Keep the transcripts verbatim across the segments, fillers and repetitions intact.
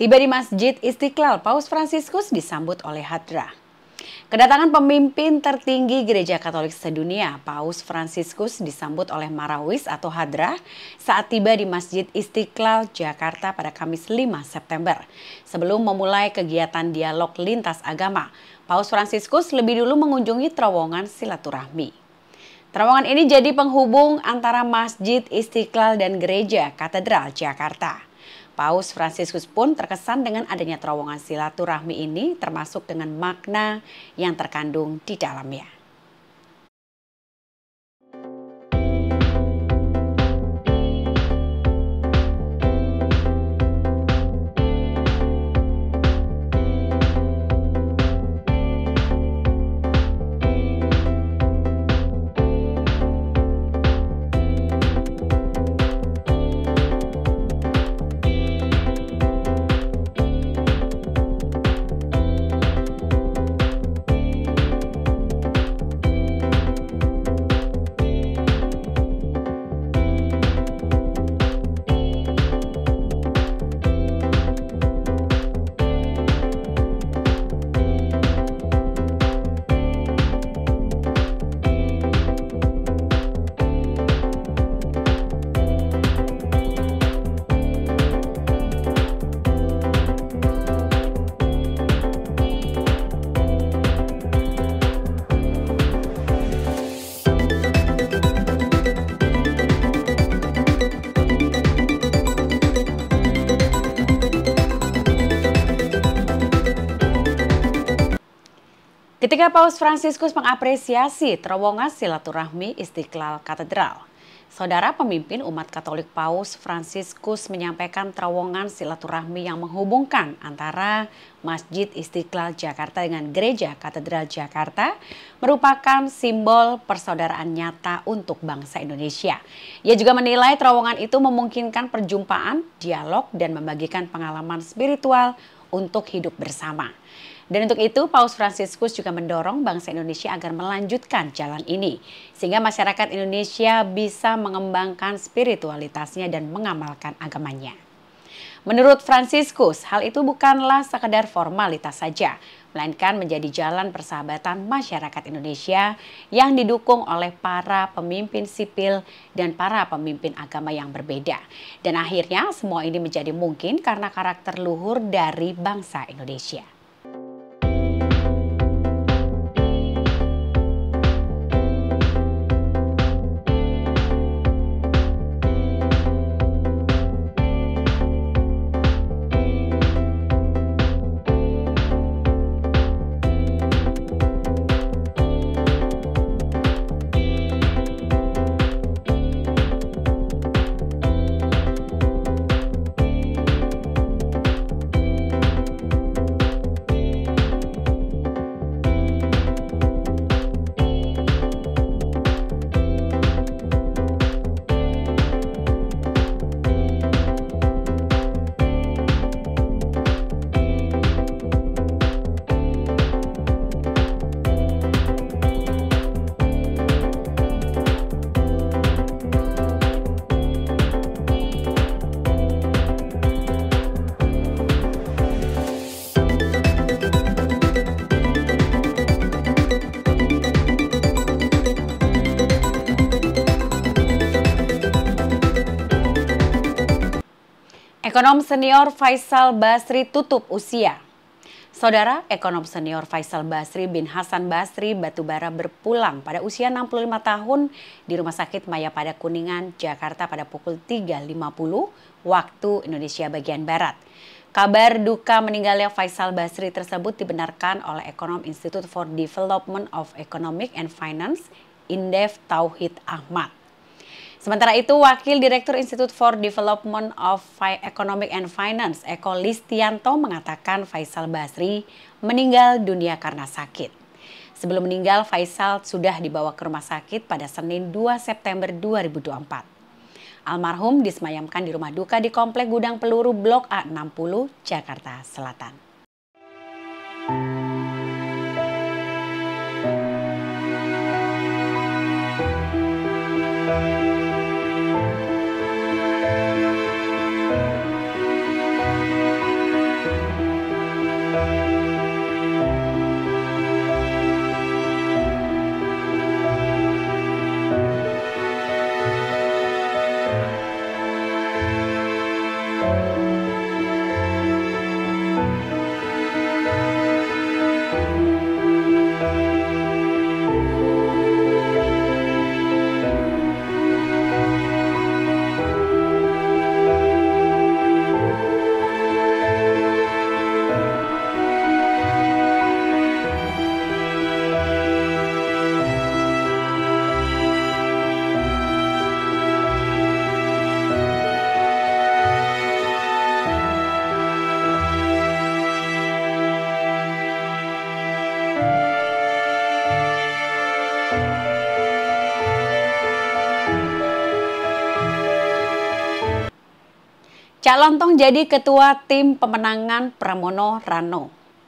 Tiba di Masjid Istiqlal, Paus Fransiskus disambut oleh Hadrah. Kedatangan pemimpin tertinggi Gereja Katolik sedunia, Paus Fransiskus disambut oleh Marawis atau Hadrah saat tiba di Masjid Istiqlal, Jakarta pada Kamis lima September. Sebelum memulai kegiatan dialog lintas agama, Paus Fransiskus lebih dulu mengunjungi terowongan silaturahmi. Terowongan ini jadi penghubung antara Masjid Istiqlal dan Gereja Katedral Jakarta. Paus Fransiskus pun terkesan dengan adanya terowongan silaturahmi ini, termasuk dengan makna yang terkandung di dalamnya. Ketika Paus Fransiskus mengapresiasi terowongan silaturahmi Istiqlal Katedral, saudara pemimpin umat Katolik Paus Fransiskus menyampaikan terowongan silaturahmi yang menghubungkan antara Masjid Istiqlal Jakarta dengan Gereja Katedral Jakarta merupakan simbol persaudaraan nyata untuk bangsa Indonesia. Ia juga menilai terowongan itu memungkinkan perjumpaan, dialog, dan membagikan pengalaman spiritual untuk hidup bersama. Dan untuk itu, Paus Fransiskus juga mendorong bangsa Indonesia agar melanjutkan jalan ini, sehingga masyarakat Indonesia bisa mengembangkan spiritualitasnya dan mengamalkan agamanya. Menurut Fransiskus, hal itu bukanlah sekedar formalitas saja, melainkan menjadi jalan persahabatan masyarakat Indonesia yang didukung oleh para pemimpin sipil dan para pemimpin agama yang berbeda. Dan akhirnya semua ini menjadi mungkin karena karakter luhur dari bangsa Indonesia. Ekonom senior Faisal Basri tutup usia. Saudara, ekonom senior Faisal Basri bin Hasan Basri Batubara berpulang pada usia enam puluh lima tahun di Rumah Sakit Mayapada Kuningan, Jakarta pada pukul tiga lima puluh waktu Indonesia bagian Barat. Kabar duka meninggalnya Faisal Basri tersebut dibenarkan oleh ekonom Institute for Development of Economic and Finance, Indef Tauhid Ahmad. Sementara itu, Wakil Direktur Institute for Development of Economic and Finance, Eko Listianto, mengatakan Faisal Basri meninggal dunia karena sakit. Sebelum meninggal, Faisal sudah dibawa ke rumah sakit pada Senin dua September dua ribu dua puluh empat. Almarhum disemayamkan di rumah duka di Komplek Gudang Peluru Blok A enam puluh, Jakarta Selatan. Cak Lontong jadi ketua tim pemenangan Pramono Rano.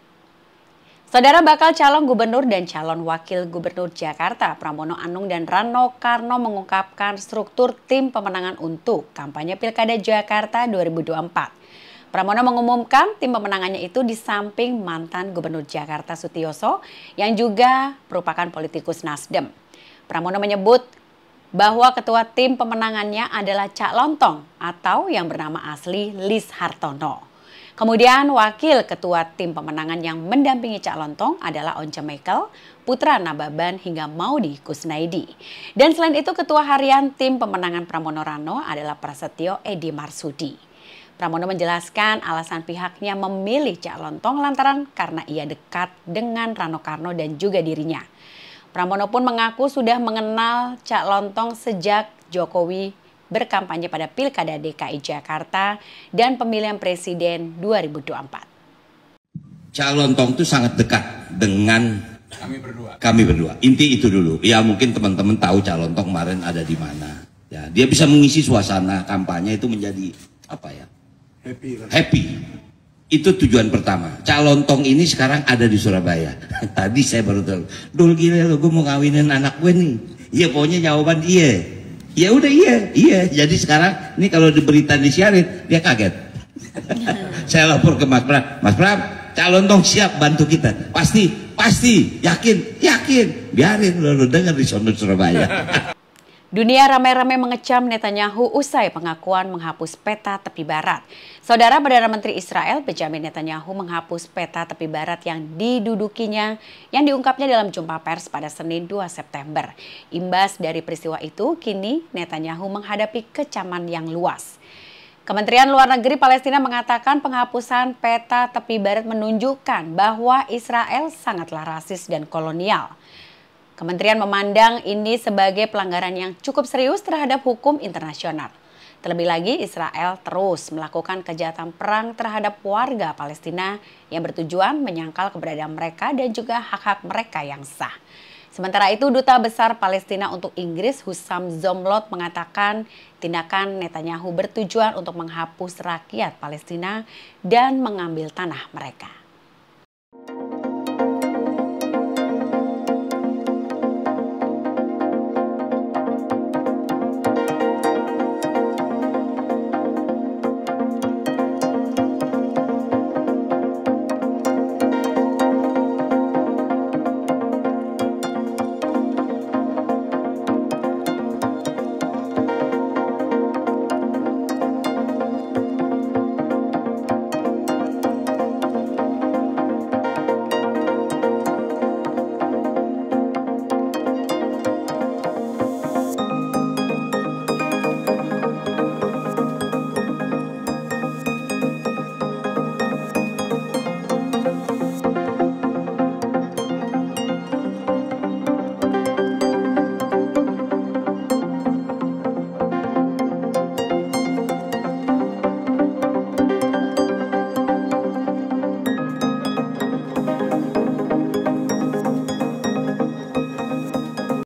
Saudara bakal calon gubernur dan calon wakil gubernur Jakarta Pramono Anung dan Rano Karno mengungkapkan struktur tim pemenangan untuk kampanye Pilkada Jakarta dua ribu dua puluh empat. Pramono mengumumkan tim pemenangannya itu di samping mantan Gubernur Jakarta Sutioso yang juga merupakan politikus Nasdem. Pramono menyebut bahwa ketua tim pemenangannya adalah Cak Lontong atau yang bernama asli Lis Hartono. Kemudian wakil ketua tim pemenangan yang mendampingi Cak Lontong adalah Once Mekel, Putra Nababan hingga Maudi Kusnaidi. Dan selain itu ketua harian tim pemenangan Pramono Rano adalah Prasetyo Edi Marsudi. Pramono menjelaskan alasan pihaknya memilih Cak Lontong lantaran karena ia dekat dengan Rano Karno dan juga dirinya. Pramono pun mengaku sudah mengenal Cak Lontong sejak Jokowi berkampanye pada Pilkada D K I Jakarta dan pemilihan presiden dua ribu dua puluh empat. Cak Lontong itu sangat dekat dengan kami berdua. Kami berdua. Inti itu dulu. Ya mungkin teman-teman tahu Cak Lontong kemarin ada di mana. Ya, dia bisa mengisi suasana kampanye itu menjadi apa ya? Happy. Happy. Itu tujuan pertama. Cak Lontong ini sekarang ada di Surabaya. Tadi saya baru tahu. Dul gila lo, gue mau ngawinin anak gue nih. Iya, pokoknya jawaban iya. Ya udah iya, iya. Jadi sekarang ini kalau di berita disiarin dia kaget. Saya lapor ke Mas Pram. Mas Pram, Cak Lontong siap bantu kita. Pasti, pasti, yakin, yakin. Biarin lo, lo dengar di sono Surabaya. Dunia ramai-ramai mengecam Netanyahu usai pengakuan menghapus peta tepi barat. Saudara Perdana Menteri Israel Benjamin Netanyahu menghapus peta tepi barat yang didudukinya yang diungkapnya dalam jumpa pers pada Senin dua September. Imbas dari peristiwa itu, kini Netanyahu menghadapi kecaman yang luas. Kementerian Luar Negeri Palestina mengatakan penghapusan peta tepi barat menunjukkan bahwa Israel sangatlah rasis dan kolonial. Kementerian memandang ini sebagai pelanggaran yang cukup serius terhadap hukum internasional. Terlebih lagi, Israel terus melakukan kejahatan perang terhadap warga Palestina yang bertujuan menyangkal keberadaan mereka dan juga hak-hak mereka yang sah. Sementara itu, Duta Besar Palestina untuk Inggris Hussam Zomlot mengatakan tindakan Netanyahu bertujuan untuk menghapus rakyat Palestina dan mengambil tanah mereka.